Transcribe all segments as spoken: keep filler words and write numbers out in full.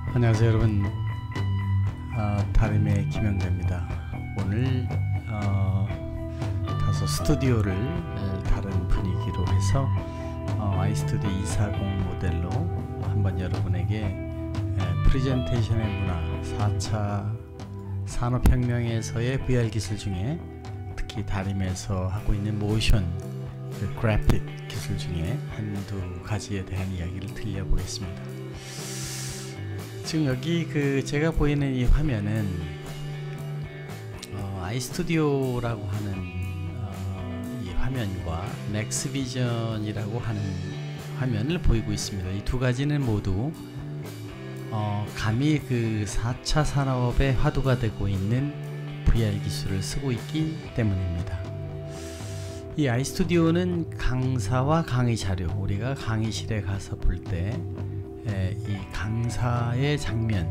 안녕하세요 여러분, 어, 다림의 김영대입니다. 오늘 어, 다소 스튜디오를 다른 분위기로 해서 어, 아이스튜디오 이백사십 모델로 한번 여러분에게 에, 프레젠테이션의 문화, 사 차 산업혁명에서의 브이알 기술 중에 특히 다림에서 하고 있는 모션, 그 그래픽 기술 중에 한두 가지에 대한 이야기를 들려보겠습니다. 지금 여기 그 제가 보이는 이 화면은 어, 아이스튜디오라고 하는 어, 이 화면과 맥스비전이라고 하는 화면을 보이고 있습니다. 이 두 가지는 모두 어, 감히 그 사 차 산업의 화두가 되고 있는 브이알 기술을 쓰고 있기 때문입니다. 이 아이스튜디오는 강사와 강의 자료, 우리가 강의실에 가서 볼 때 이 강사의 장면,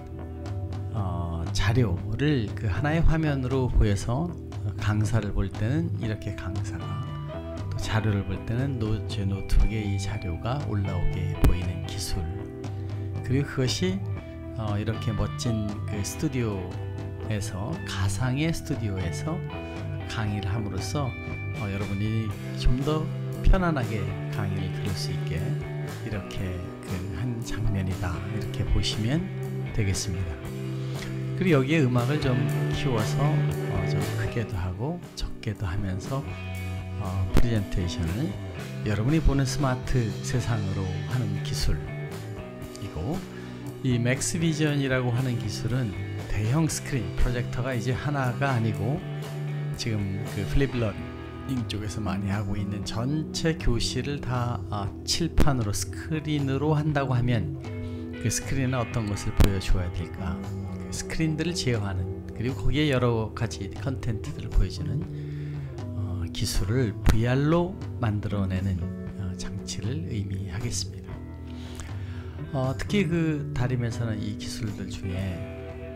어, 자료를 그 하나의 화면으로 보여서 강사를 볼 때는 이렇게 강사가, 또 자료를 볼 때는 노, 제 노트북에 이 자료가 올라오게 보이는 기술, 그리고 그것이 어, 이렇게 멋진 그 스튜디오에서, 가상의 스튜디오에서 강의를 함으로써 어, 여러분이 좀 더 편안하게 강의를 들을 수 있게 이렇게 그 한 장면이다, 이렇게 보시면 되겠습니다. 그리고 여기에 음악을 좀 키워서 어, 좀 크게도 하고 적게도 하면서 어, 프레젠테이션을 여러분이 보는 스마트 세상으로 하는 기술이고, 이 맥스비전이라고 하는 기술은 대형 스크린 프로젝터가 이제 하나가 아니고 지금 그 플립러닝 쪽에서 많이 하고 있는 전체 교실을 다 아, 칠판으로, 스크린으로 한다고 하면 그 스크린은 어떤 것을 보여줘야 될까, 그 스크린들을 제어하는, 그리고 거기에 여러 가지 컨텐츠들을 보여주는 어, 기술을 브이알로 만들어내는 어, 장치를 의미하겠습니다. 어, 특히 그 다림에서는 이 기술들 중에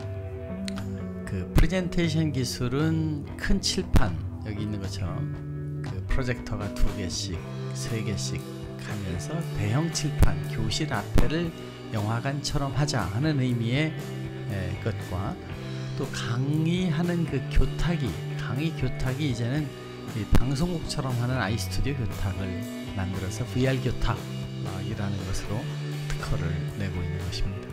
그 프레젠테이션 기술은 큰 칠판, 여기 있는 것처럼 그 프로젝터가 두 개씩, 세 개씩 하면서 대형 칠판, 교실 앞에를 영화관처럼 하자 하는 의미의 에, 것과, 또 강의하는 그 교탁이, 강의 교탁이 이제는 이 방송국처럼 하는 아이스튜디오 교탁을 만들어서 브이알 교탁이라는 것으로 특허를 내고 있는 것입니다.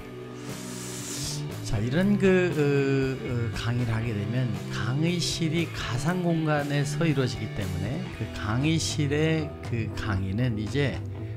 자, 이런 그 어, 어, 강의를 하게 되면 강의실이 가상 공간에서 이루어지기 때문에 그 강의실의 그 강의는 이제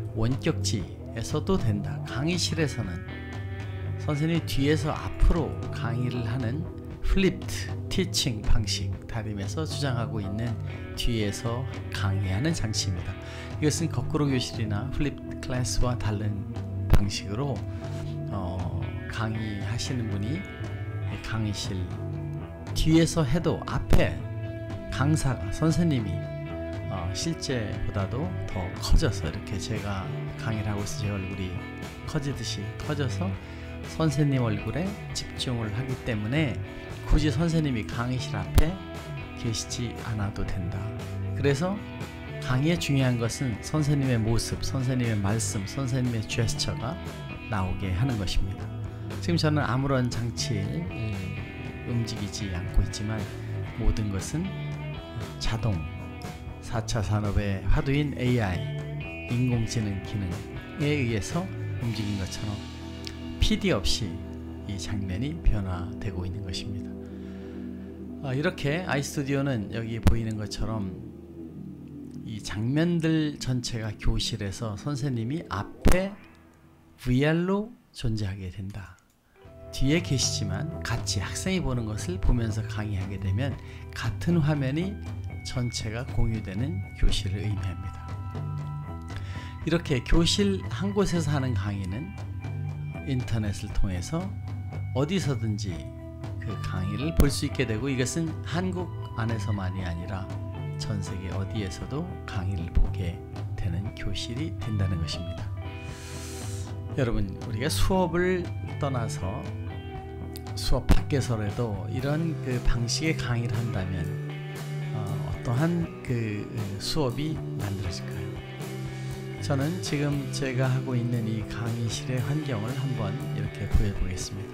원격지에서도 된다. 강의실에서는 선생님이 뒤에서 앞으로 강의를 하는 플립트 티칭 방식, 다림에서 주장하고 있는 뒤에서 강의하는 장치입니다. 이것은 거꾸로 교실이나 플립 클래스와 다른 방식으로 어, 강의하시는 분이 강의실 뒤에서 해도 앞에 강사가, 선생님이 어, 실제보다도 더 커져서, 이렇게 제가 강의를 하고 있어 제 얼굴이 커지듯이 커져서 선생님 얼굴에 집중을 하기 때문에 굳이 선생님이 강의실 앞에 계시지 않아도 된다. 그래서 강의의 중요한 것은 선생님의 모습, 선생님의 말씀, 선생님의 제스처가 나오게 하는 것입니다. 지금 저는 아무런 장치를 움직이지 않고 있지만 모든 것은 자동, 사 차 산업의 화두인 에이아이, 인공지능 기능에 의해서 움직인 것처럼 피디 없이 이 장면이 변화되고 있는 것입니다. 아, 이렇게 아이스튜디오는 여기 보이는 것처럼 이 장면들 전체가 교실에서 선생님이 앞에 브이알로 존재하게 된다. 뒤에 계시지만 같이 학생이 보는 것을 보면서 강의하게 되면 같은 화면이 전체가 공유되는 교실을 의미합니다. 이렇게 교실 한 곳에서 하는 강의는 인터넷을 통해서 어디서든지 그 강의를 볼 수 있게 되고, 이것은 한국 안에서만이 아니라 전 세계 어디에서도 강의를 보게 되는 교실이 된다는 것입니다. 여러분, 우리가 수업을 떠나서 수업 밖에서라도 이런 그 방식의 강의를 한다면 어, 어떠한 그 수업이 만들어질까요? 저는 지금 제가 하고 있는 이 강의실의 환경을 한번 이렇게 보여보겠습니다.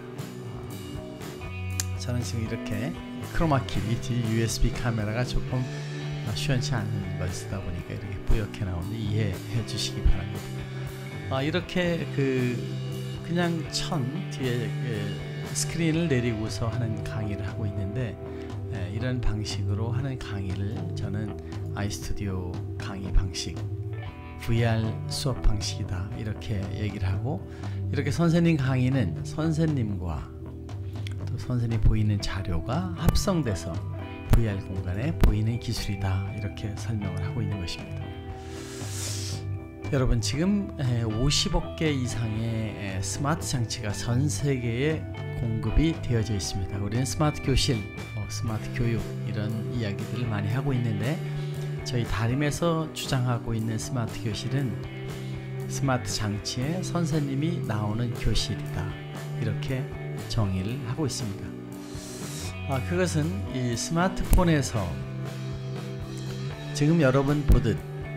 저는 지금 이렇게 크로마키 유에스비 카메라가 조금 시원치 않은 걸 쓰다 보니까 이렇게 뿌옇게 나오는데 이해해 주시기 바랍니다. 아, 이렇게 그 그냥 천 뒤에 그 스크린을 내리고서 하는 강의를 하고 있는데, 에, 이런 방식으로 하는 강의를 저는 아이스튜디오 강의 방식, 브이알 수업 방식이다 이렇게 얘기를 하고, 이렇게 선생님 강의는 선생님과 또 선생님 보이는 자료가 합성돼서 브이알 공간에 보이는 기술이다 이렇게 설명을 하고 있는 것입니다. 여러분, 지금 오십억 개 이상의 스마트 장치가 전 세계에 공급이 되어져 있습니다. 우리는 스마트 교실, 스마트 교육 이런 이야기들을 많이 하고 있는데, 저희 다림에서 주장하고 있는 스마트 교실은 스마트 장치에 선생님이 나오는 교실이다 이렇게 정의를 하고 있습니다. 아, 그것은 이 스마트폰에서 지금 여러분 보듯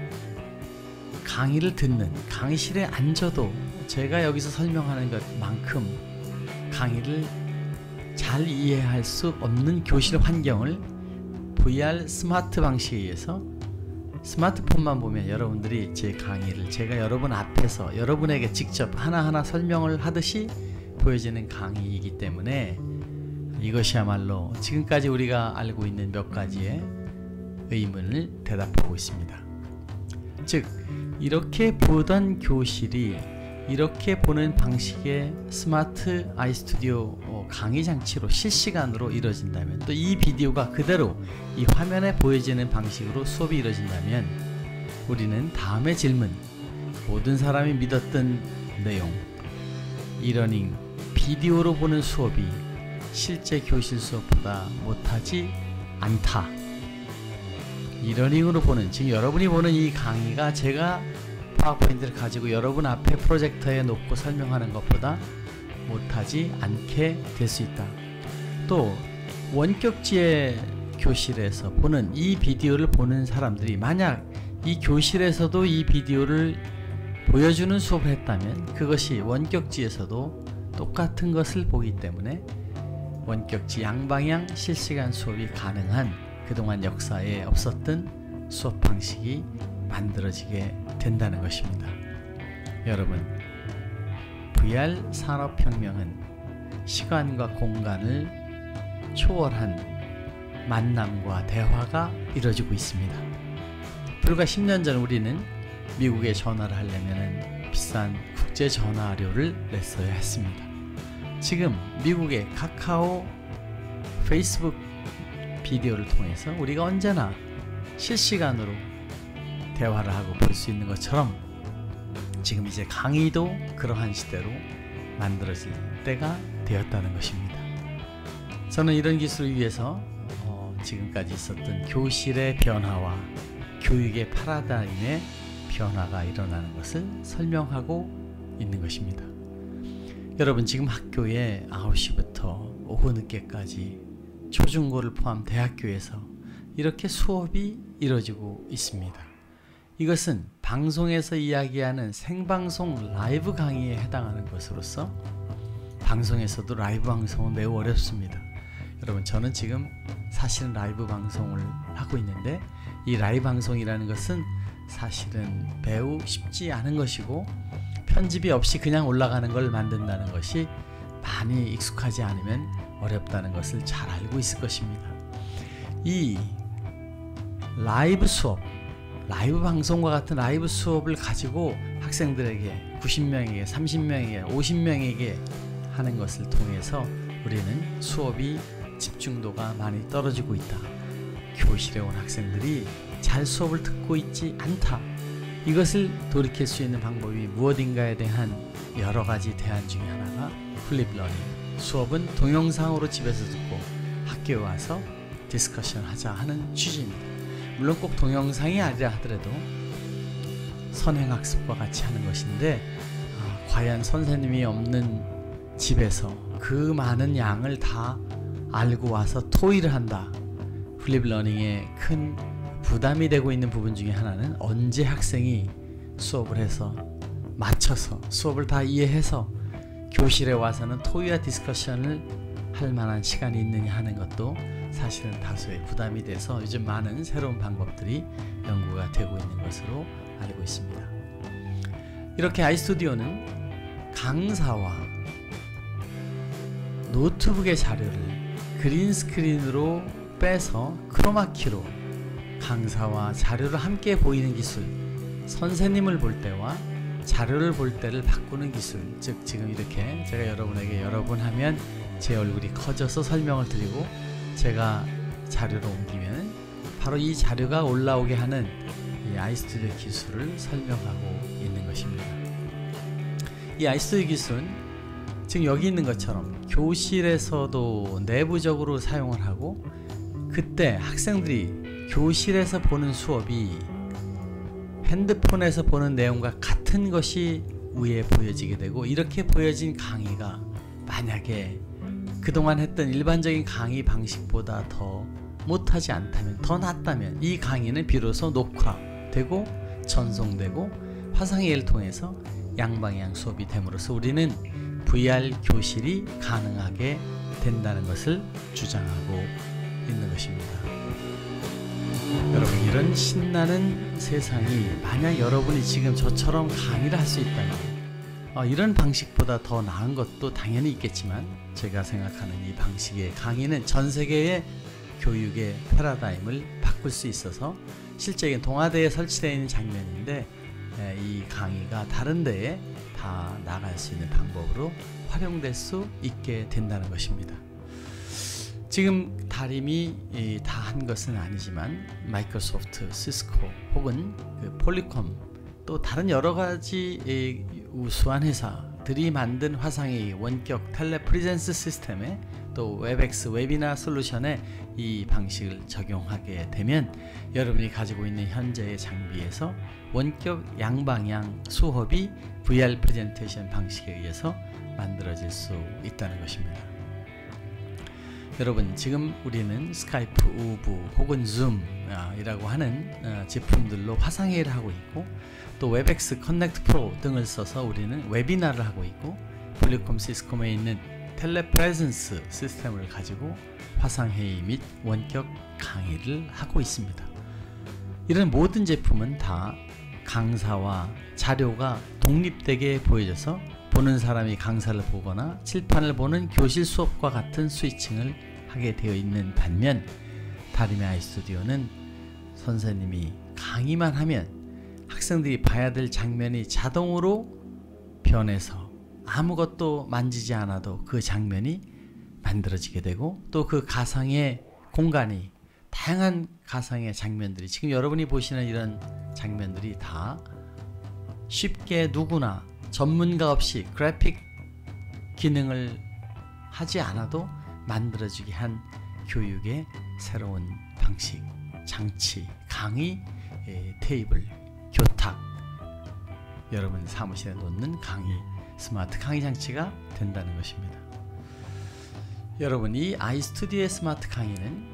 강의를 듣는, 강의실에 앉아도 제가 여기서 설명하는 것만큼 강의를 잘 이해할 수 없는 교실 환경을 브이알 스마트 방식에 의해서 스마트폰만 보면 여러분들이 제 강의를 제가 여러분 앞에서 여러분에게 직접 하나하나 설명을 하듯이 보여지는 강의이기 때문에 이것이야말로 지금까지 우리가 알고 있는 몇 가지의 의문을 대답하고 있습니다. 즉, 이렇게 보던 교실이 이렇게 보는 방식의 스마트 아이스튜디오 강의 장치로 실시간으로 이루어진다면, 또 이 비디오가 그대로 이 화면에 보여지는 방식으로 수업이 이루어진다면, 우리는 다음의 질문, 모든 사람이 믿었던 내용, 이러닝 비디오로 보는 수업이 실제 교실 수업보다 못하지 않다. 이러닝으로 보는, 지금 여러분이 보는 이 강의가 제가 파워포인트를 가지고 여러분 앞에 프로젝터에 놓고 설명하는 것보다 못하지 않게 될 수 있다. 또 원격지의 교실에서 보는 이 비디오를 보는 사람들이 만약 이 교실에서도 이 비디오를 보여주는 수업을 했다면 그것이 원격지에서도 똑같은 것을 보기 때문에 원격지 양방향 실시간 수업이 가능한 그동안 역사에 없었던 수업 방식이 만들어지게 된다는 것입니다. 여러분, 브이알 산업혁명은 시간과 공간을 초월한 만남과 대화가 이루어지고 있습니다. 불과 십 년 전 우리는 미국에 전화를 하려면 비싼 국제 전화료를 냈어야 했습니다. 지금 미국의 카카오, 페이스북 비디오를 통해서 우리가 언제나 실시간으로 대화를 하고 볼 수 있는 것처럼 지금 이제 강의도 그러한 시대로 만들어질 때가 되었다는 것입니다. 저는 이런 기술을 위해서 어, 지금까지 있었던 교실의 변화와 교육의 파라다임의 변화가 일어나는 것을 설명하고 있는 것입니다. 여러분, 지금 학교에 아홉 시부터 오후 늦게까지 초중고를 포함 대학교에서 이렇게 수업이 이루어지고 있습니다. 이것은 방송에서 이야기하는 생방송 라이브 강의에 해당하는 것으로서 방송에서도 라이브 방송은 매우 어렵습니다. 여러분, 저는 지금 사실은 라이브 방송을 하고 있는데 이 라이브 방송이라는 것은 사실은 매우 쉽지 않은 것이고 편집이 없이 그냥 올라가는 걸 만든다는 것이 많이 익숙하지 않으면 어렵다는 것을 잘 알고 있을 것입니다. 이 라이브 수업, 라이브 방송과 같은 라이브 수업을 가지고 학생들에게 구십 명에게, 삼십 명에게, 오십 명에게 하는 것을 통해서 우리는 수업이 집중도가 많이 떨어지고 있다. 교실에 온 학생들이 잘 수업을 듣고 있지 않다. 이것을 돌이킬 수 있는 방법이 무엇인가에 대한 여러 가지 대안 중에 하나가 플립 러닝. 수업은 동영상으로 집에서 듣고 학교에 와서 디스커션 하자 하는 취지입니다. 물론 꼭 동영상이 아니라 하더라도 선행학습과 같이 하는 것인데, 아, 과연 선생님이 없는 집에서 그 많은 양을 다 알고 와서 토의를 한다. 플립 러닝의 큰 부담이 되고 있는 부분 중에 하나는 언제 학생이 수업을 해서 맞춰서 수업을 다 이해해서 교실에 와서는 토의와 디스커션을 할 만한 시간이 있느냐 하는 것도 사실은 다소의 부담이 돼서 요즘 많은 새로운 방법들이 연구가 되고 있는 것으로 알고 있습니다. 이렇게 아이스튜디오는 강사와 노트북의 자료를 그린스크린으로 빼서 크로마키로 강사와 자료를 함께 보이는 기술, 선생님을 볼 때와 자료를 볼 때를 바꾸는 기술, 즉 지금 이렇게 제가 여러분에게 여러 번 하면 제 얼굴이 커져서 설명을 드리고 제가 자료로 옮기면 바로 이 자료가 올라오게 하는 이 아이스튜디오 기술을 설명하고 있는 것입니다. 이 아이스튜디오 기술은 지금 여기 있는 것처럼 교실에서도 내부적으로 사용을 하고, 그때 학생들이 교실에서 보는 수업이 핸드폰에서 보는 내용과 같은 것이 위에 보여지게 되고, 이렇게 보여진 강의가 만약에 그동안 했던 일반적인 강의 방식보다 더 못하지 않다면, 더 낫다면 이 강의는 비로소 녹화되고 전송되고 화상회의를 통해서 양방향 수업이 됨으로써 우리는 브이알 교실이 가능하게 된다는 것을 주장하고 있는 것입니다. 여러분, 이런 신나는 세상이 만약 여러분이 지금 저처럼 강의를 할 수 있다면, 어, 이런 방식보다 더 나은 것도 당연히 있겠지만, 제가 생각하는 이 방식의 강의는 전 세계의 교육의 패러다임을 바꿀 수 있어서 실제 동아대에 설치되어 있는 장면인데, 에, 이 강의가 다른 데에 다 나갈 수 있는 방법으로 활용될 수 있게 된다는 것입니다. 지금 다림이 다 한 것은 아니지만 마이크로소프트, 시스코 혹은 그 폴리콤, 또 다른 여러 가지 우수한 회사들이 만든 화상회의 원격 텔레프리젠스 시스템에 또 웹엑스 웨비나 솔루션에 이 방식을 적용하게 되면 여러분이 가지고 있는 현재의 장비에서 원격 양방향 수업이 브이알 프레젠테이션 방식에 의해서 만들어질 수 있다는 것입니다. 여러분, 지금 우리는 스카이프, 우브 혹은 줌이라고 하는 제품들로 화상회의를 하고 있고, 또 웹엑스 커넥트 프로 등을 써서 우리는 웨비나를 하고 있고, 폴리콤 시스콤에 있는 텔레프레젠스 시스템을 가지고 화상회의 및 원격 강의를 하고 있습니다. 이런 모든 제품은 다 강사와 자료가 독립되게 보여져서 보는 사람이 강사를 보거나 칠판을 보는 교실 수업과 같은 스위칭을 하게 되어 있는 반면, 다림의 아이스튜디오는 선생님이 강의만 하면 학생들이 봐야 될 장면이 자동으로 변해서 아무것도 만지지 않아도 그 장면이 만들어지게 되고, 또 그 가상의 공간이, 다양한 가상의 장면들이, 지금 여러분이 보시는 이런 장면들이 다 쉽게 누구나 전문가 없이 그래픽 기능을 하지 않아도 만들어지게 한 교육의 새로운 방식, 장치, 강의, 에, 테이블, 교탁, 여러분 사무실에 놓는 강의, 스마트 강의 장치가 된다는 것입니다. 여러분, 이 아이스튜디오의 스마트 강의는,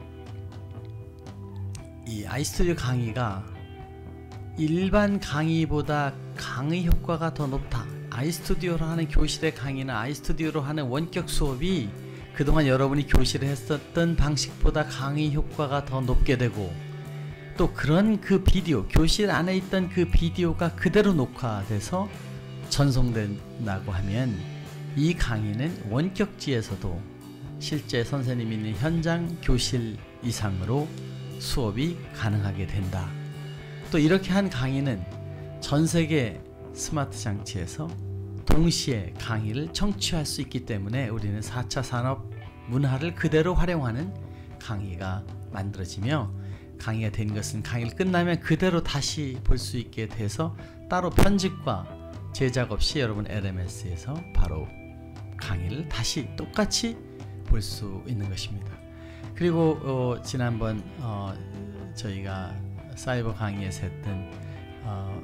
이 아이스튜디오 강의가 일반 강의보다 강의 효과가 더 높다. 아이스튜디오로 하는 교실의 강의나 아이스튜디오로 하는 원격 수업이 그동안 여러분이 교실을 했었던 방식보다 강의 효과가 더 높게 되고, 또 그런 그 비디오, 교실 안에 있던 그 비디오가 그대로 녹화돼서 전송된다고 하면 이 강의는 원격지에서도 실제 선생님이 있는 현장 교실 이상으로 수업이 가능하게 된다. 또 이렇게 한 강의는 전 세계 스마트 장치에서 동시에 강의를 청취할 수 있기 때문에 우리는 사 차 산업 문화를 그대로 활용하는 강의가 만들어지며, 강의가 된 것은 강의를 끝나면 그대로 다시 볼 수 있게 돼서 따로 편집과 제작 없이 여러분 엘엠에스에서 바로 강의를 다시 똑같이 볼 수 있는 것입니다. 그리고 어, 지난번 어, 저희가 사이버 강의에서 했던 어,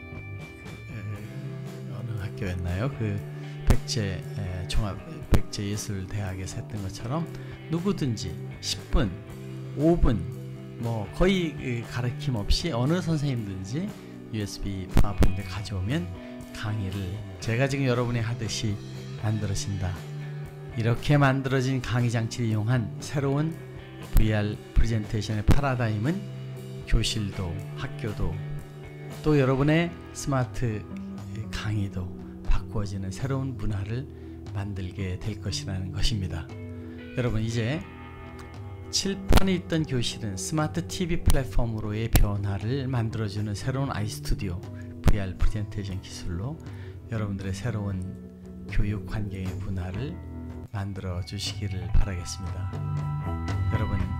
그, 어느 학교였나요? 그 백제 에, 종합 백제예술대학에서 했던 것처럼 누구든지 십 분, 오 분 뭐 거의 가르침 없이 어느 선생님든지 유에스비 파워포인트 가져오면 강의를 제가 지금 여러분이 하듯이 만들어진다. 이렇게 만들어진 강의 장치를 이용한 새로운 브이알 프레젠테이션의 파라다임은 교실도 학교도 또 여러분의 스마트 강의도 바꾸어지는 새로운 문화를 만들게 될 것이라는 것입니다. 여러분, 이제 칠판에 있던 교실은 스마트 티비 플랫폼으로의 변화를 만들어주는 새로운 아이스튜디오 브이알 프레젠테이션 기술로 여러분들의 새로운 교육 환경의 문화를 만들어 주시기를 바라겠습니다. 여러분,